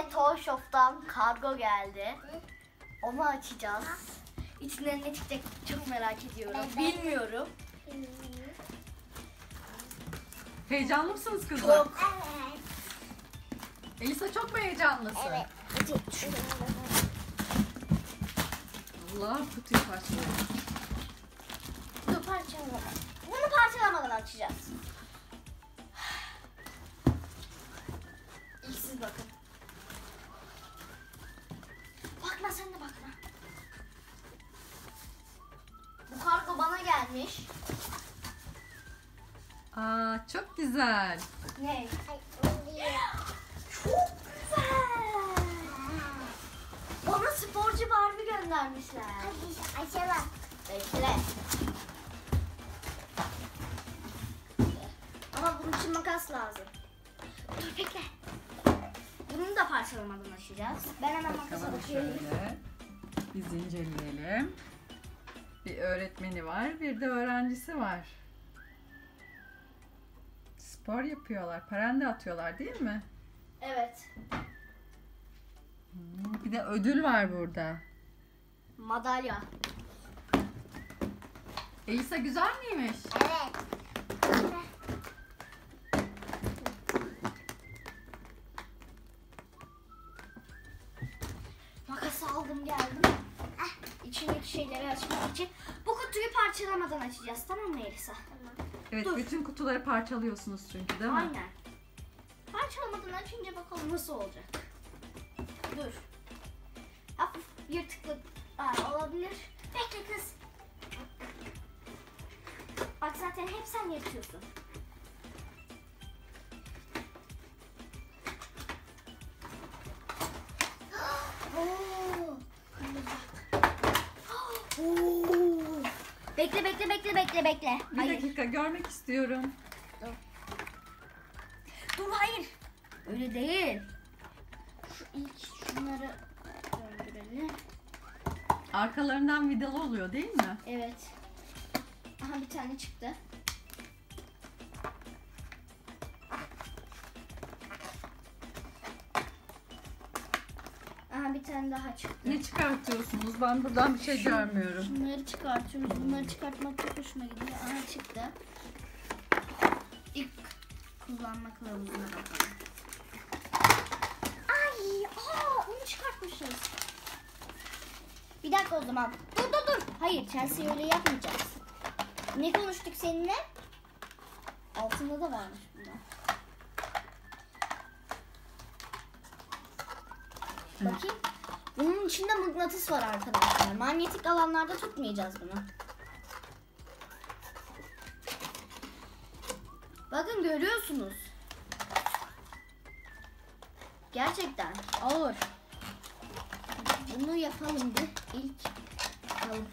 Yine Toy Shop'tan kargo geldi. Onu açacağız. İçinden ne çıkacak çok merak ediyorum. Bilmiyorum. Heyecanlı mısınız kızlar? Çok. Evet. Elisa çok mu heyecanlısın? Evet. Allah, kutuyu parçalıyor. Dur parçalama. Bunu parçalamadan açacağız. İlk siz bakın. Bakma sen de bakma. Bu kargo bana gelmiş. Aa, çok güzel. Ne? Ay, oluyor. Çok güzel. Bana sporcu Barbie göndermişler. Hadi açalım. Bekle. Ama bunun için makas lazım. Dur bekle. Bunu da parçalamadan açacağız. Ben hemen makasa Bakalım bakıyorum. şöyle. Biz inceleyelim. Bir öğretmeni var, bir de öğrencisi var. Spor yapıyorlar, parende atıyorlar değil mi? Evet. Bir de ödül var burada. Madalya. Elisa güzel miymiş? Evet. Makası aldım geldim. İçindeki şeyleri açmak için. Bu kutuyu parçalamadan açacağız, tamam mı Elisa? Tamam. Evet, Dur. bütün kutuları parçalıyorsunuz çünkü değil mi? Aynen. Parçalamadan açınca bakalım nasıl olacak. Dur. Hafif yırtıklık olabilir. Bekle kız. Bak zaten hep sen yırtıyorsun. Oo. Oo. Bekle. Bir Hayır. dakika, görmek istiyorum. Dur hayır. Öyle değil. Şu ilk şunları döndürelim. Arkalarından vidalı oluyor değil mi? Evet. Aha bir tane çıktı. Aha bir tane daha çıktı. Ne çıkartıyorsunuz? Ben buradan bir şey görmüyorum. Bunları çıkartıyoruz. Bunları çıkartmak çok hoşuma gidiyor. Aha çıktı. İlk kullanma kılavuzuna bakalım. Ay, onu çıkartmışız. Bir dakika o zaman. Dur. Hayır, Chelsie öyle yapmayacağız. Ne konuştuk seninle? Altında da varmış bunda. Bakayım. Bunun içinde mıknatıs var arkadaşlar. Manyetik alanlarda tutmayacağız bunu. Bakın görüyorsunuz. Gerçekten ağır. Bunu yapalım bir ilk. Bakalım.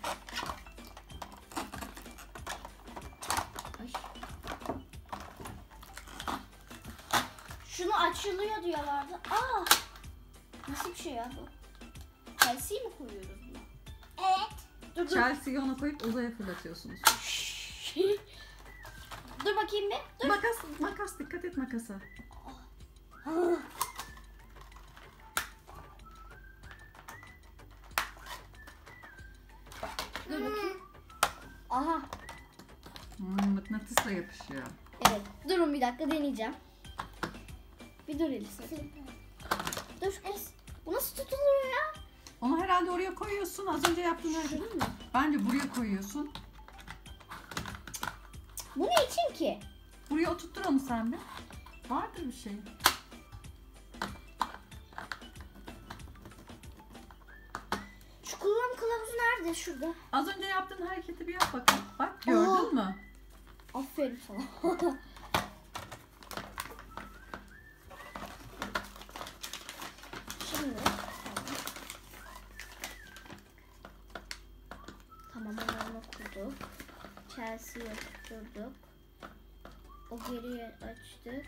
Ay. Şunu açılıyor diyorlardı. Nasıl bir şey ya bu? Chelsea'yi mi koyuyoruz buna? Evet. Dur. Chelsea'yi ona koyup uzaya fırlatıyorsunuz. Dur bakayım bir. Dur. Makas, dikkat et makasa. Dur bakayım. Aha. Mıknatısla yapışıyor. Evet. Durun bir dakika deneyeceğim. Bir dur Elisa. Dur kız. Bu nasıl tutuluyor ya? Onu herhalde oraya koyuyorsun. Az önce yaptığın hareket. Değil mi? Bence buraya koyuyorsun. Bu ne için ki? Buraya oturttur onu sen bir. Vardır bir şey. Şu kullanım kılavuzu nerede? Şurada. Az önce yaptığın hareketi bir yap bakalım. Bak gördün mü? Aferin sana. Şimdi. Tamam onu kurduk. Chelsea'yi tutturduk. O geriye açtı.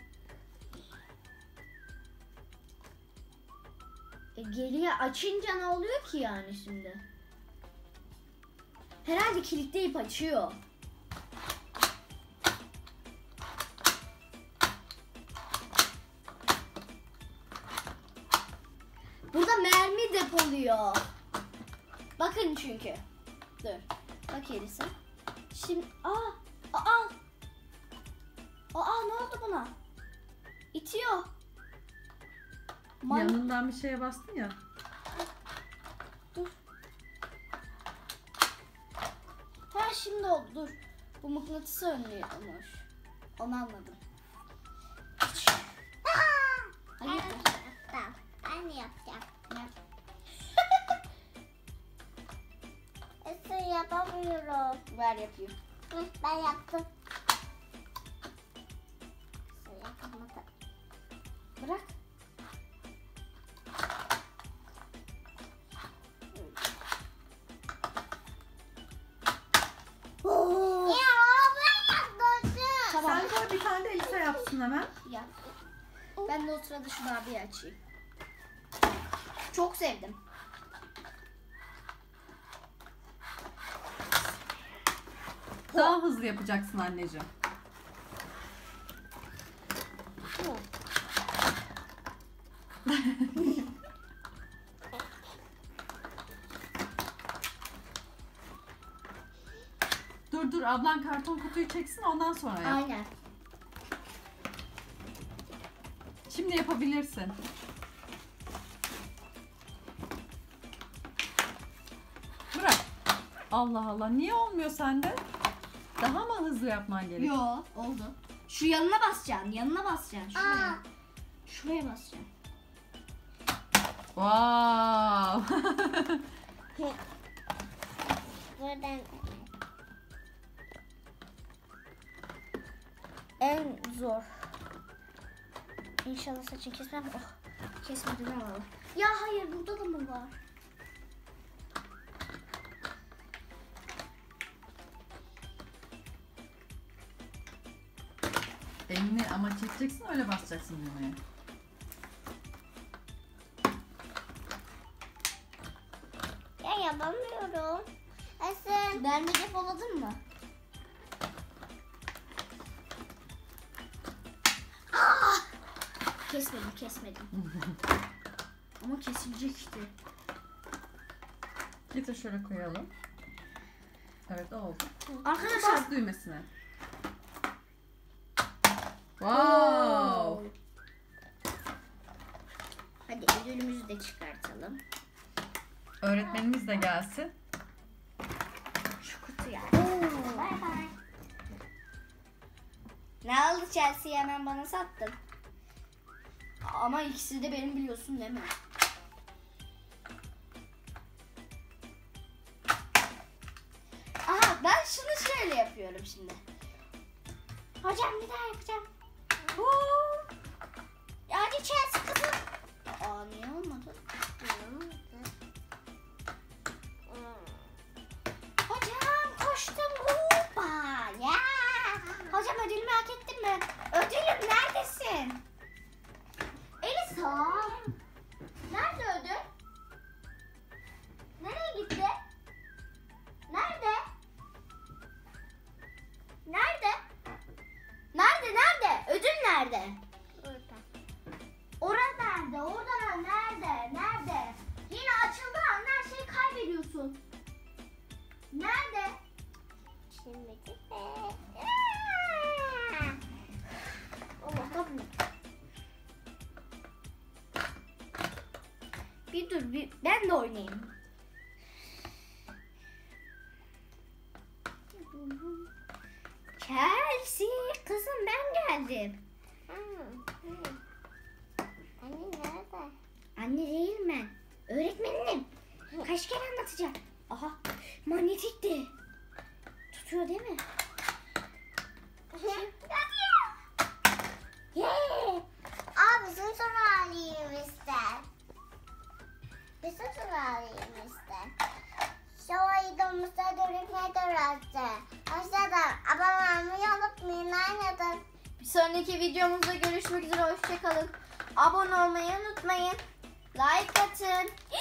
Geriye açınca ne oluyor ki yani şimdi? Herhalde kilitleyip açıyor. Burada mermi depoluyor. Bakın çünkü. Dur. Bak gerisi. Şimdi Aa ne oldu buna? İtiyor. Yanından bir şeye bastın ya. Dur. Ha şimdi oldu. Dur. Bu mıknatısı önlüyormuş. Onu anladım. Hayır. Tamam. Ben yapacağım. Yap. Nasıl yapamıyorum? Ver yapayım. Hı, ben yaptım. Nasıl yapamadım? Bırak. Ya ben yaptım. Tamam. Sen koy bir tane de Elisa yapsın hemen. Yap. Ben de o sırada şu Barbie'yi açayım. Çok sevdim. Daha hızlı yapacaksın anneciğim. Dur ablan karton kutuyu çeksin ondan sonra yap. Aynen. Şimdi yapabilirsin. Bırak. Allah Allah, niye olmuyor sende? Daha mı hızlı yapman gerekiyor? Yo, oldu. Şu yanına basacaksın. Yanına basacaksın. Şuraya. Aa. Şuraya basacaksın. Wow. Buradan En zor. İnşallah saçını kesmem. Oh, kesmeden alalım. Ya hayır, burada da mı var? Elini ama çekeceksin, öyle basacaksın düğmeye. ya yapamıyorum. Nasıl? Mermi depoladın mı? Kesmedim. Ama kesilecekti. Getir şöyle koyalım. Evet, oldu. Arkadaşlar. Bas düğmesine. Wow. Hadi ödülümüzü de çıkartalım. Öğretmenimiz de gelsin. Şu kutuya. Bay bay. Ne aldı Chelsea'yi hemen bana sattın. Ama ikisi de benim, biliyorsun değil mi? Aha, ben şunu şöyle yapıyorum şimdi. Hocam bir daha yapacağım. Hadi Chelsea kızım. Aa, niye olmadı? Hocam koştum. Hoppa. Ya. Hocam ödülümü hak ettin mi? Ödülüm neredesin? Elisa. Nerede ödül? Nereye gitti? Nerede? Nerede? Nerede? Ödül nerede? Burada. Orada nerede? Orada nerede? Yine açıldı an her şeyi kaybediyorsun. Nerede? Şimdi de. Allah, bir dur, ben de oynayayım. Chelsie kızım, ben geldim. Anne nerede? Anne değil mi? Öğretmenim. Kaç kere anlatacağım? Aha, manyetikti. Tutuyor değil mi? Yeah. Aa, bizim sonra alayım ister. Bizim sonra alayım ister. Şu videomuzda görüşmek üzere. Aşağıdan abone olmayı unutmayın. Aynen. Bir sonraki videomuzda görüşmek üzere. Hoşçakalın. Abone olmayı unutmayın. Like atın.